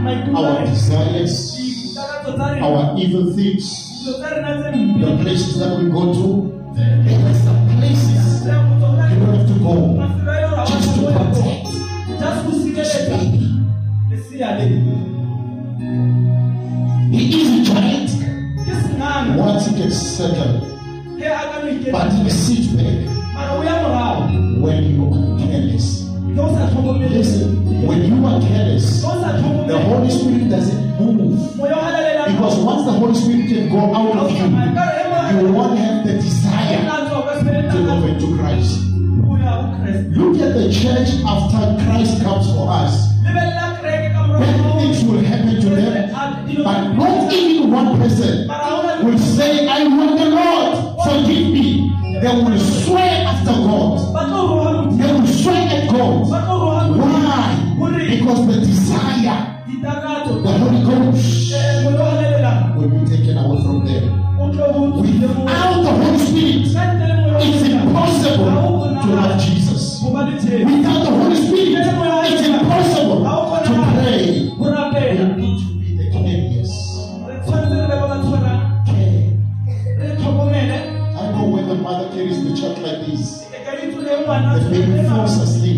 our desires, our evil things, the places that we go to. There are some places you don't have to go just to protect this baby. He is a giant once he gets settled, but he sits back when you are careless. Listen, when you are careless, the Holy Spirit doesn't move. Because once the Holy Spirit can go out of you, you won't have the desire to go into Christ. Look at the church after Christ comes for us. Bad things will happen to them, but not even one person will say, I want the Lord, forgive me. They will swear after God. They will swear at God. Why? Because the desire, the Holy Ghost, will be taken away from them. Without the Holy Spirit, it's impossible to love Jesus. Without the Holy Spirit, it's impossible to pray. We need to be the carriers. I know when the mother carries the child like this, the baby falls asleep.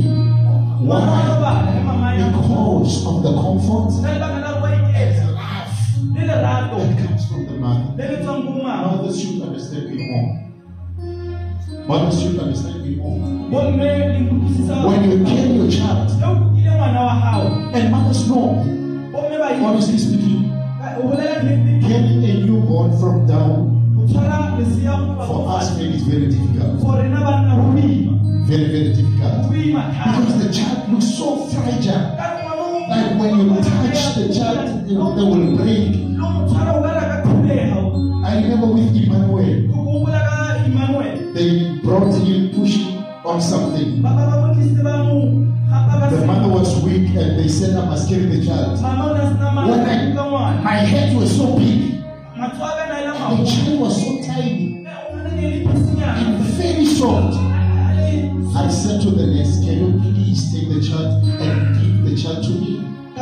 Why? Because of the comfort and the love that comes from the mother. Mothers should understand me more. Mothers should understand me more. When you carry your child, and mothers know, honestly speaking, carrying a newborn from down for us maybe is very difficult. Very, very difficult. Because the child looks so fragile. Like when you touch the child, they will break. I remember with Emmanuel, they brought him pushing on something. The mother was weak and they said, I must carry the child. When my head was so big, and the child was so tiny and very soft. I said to the nurse, can you please take the child and give the child to me? He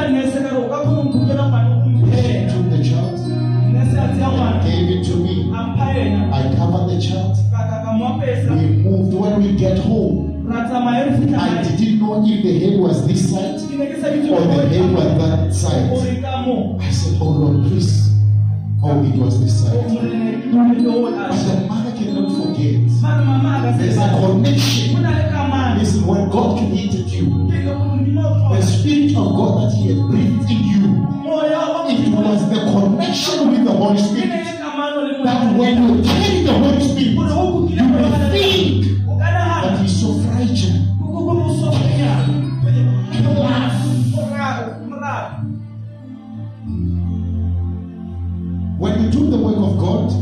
took the child and gave it to me. I covered the child. We moved. When we get home, I didn't know if the head was this side or the head was that side. I said, oh Lord, please. Oh, it was this side. But the mother cannot forget. There's a connection. Listen, when God created you, the Spirit of God that He had breathed in you, it was the connection with the Holy Spirit. That when you carry the Holy Spirit, you may think that He's so fragile. When we do the work of God,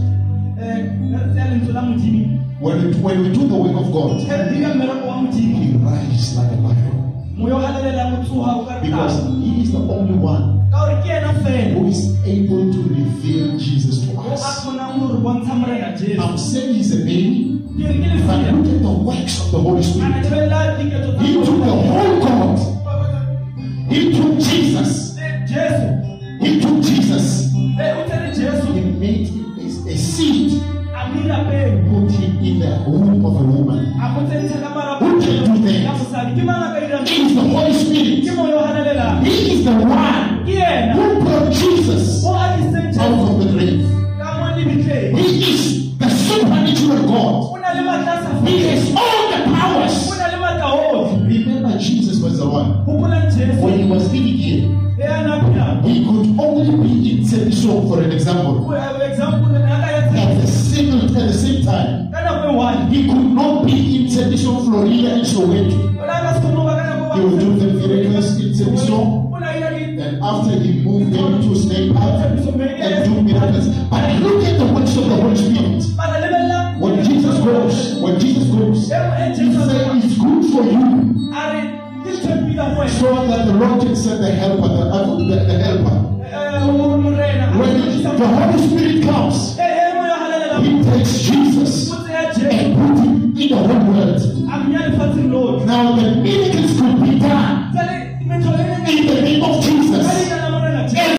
when we do the work of God, He rises like a lion. Because He is the only one who is able to reveal Jesus to us. I'm saying He's a baby, but look at the works of the Holy Spirit. He took the whole God. He took Jesus. He took Jesus. He made him a seed. Put him in the womb of a woman. Who can do that? He is the Holy Spirit. He is the one who brought Jesus out of the grave. He is the supernatural God. He has all the powers. Remember, Jesus was the one. When He was living here, He could only be in Sepiso, for an example. At the same time, He could not be in Sepiso, Florida, and Soweto. He would do the miracles in Sepiso, and after He moved them to Snake Park and do miracles. But look at the works of the Holy Spirit. When Jesus goes, He says it's good for you, so that the Lord can send the helper,